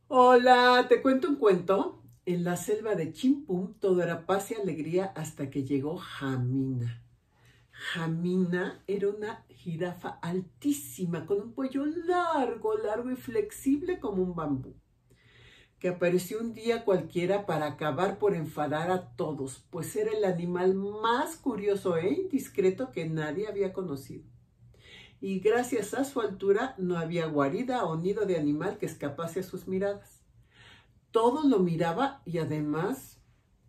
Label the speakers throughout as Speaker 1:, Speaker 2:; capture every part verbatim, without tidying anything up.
Speaker 1: Hola, ¿te cuento un cuento? En la selva de Chimpum todo era paz y alegría hasta que llegó Jamina. Jamina era una jirafa altísima con un cuello largo, largo y flexible como un bambú, que apareció un día cualquiera para acabar por enfadar a todos, pues era el animal más curioso e indiscreto que nadie había conocido. Y gracias a su altura no había guarida o nido de animal que escapase a sus miradas. Todo lo miraba y además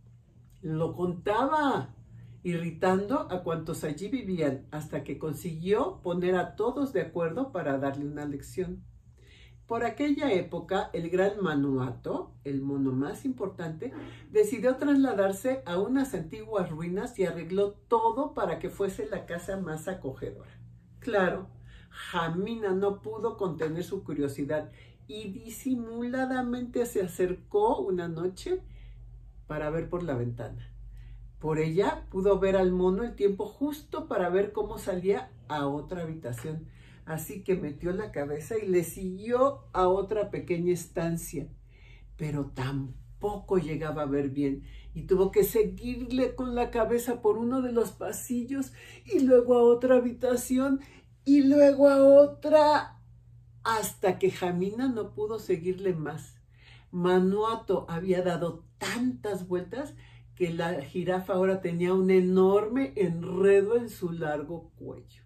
Speaker 1: lo contaba, irritando a cuantos allí vivían, hasta que consiguió poner a todos de acuerdo para darle una lección. Por aquella época, el gran Manuato, el mono más importante, decidió trasladarse a unas antiguas ruinas y arregló todo para que fuese la casa más acogedora. Claro, Jamina no pudo contener su curiosidad y disimuladamente se acercó una noche para ver por la ventana. Por ella pudo ver al mono el tiempo justo para ver cómo salía a otra habitación. Así que metió la cabeza y le siguió a otra pequeña estancia. Pero tampoco llegaba a ver bien y tuvo que seguirle con la cabeza por uno de los pasillos y luego a otra habitación y luego a otra, hasta que Jamina no pudo seguirle más. Manuato había dado tantas vueltas que la jirafa ahora tenía un enorme enredo en su largo cuello.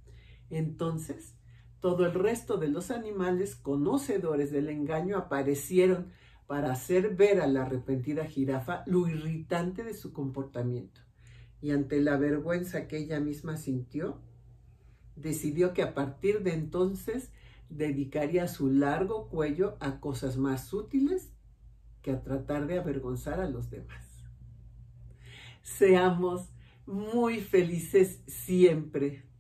Speaker 1: Entonces, todo el resto de los animales conocedores del engaño aparecieron para hacer ver a la arrepentida jirafa lo irritante de su comportamiento. Y ante la vergüenza que ella misma sintió, decidió que a partir de entonces dedicaría su largo cuello a cosas más útiles que a tratar de avergonzar a los demás. Seamos muy felices siempre.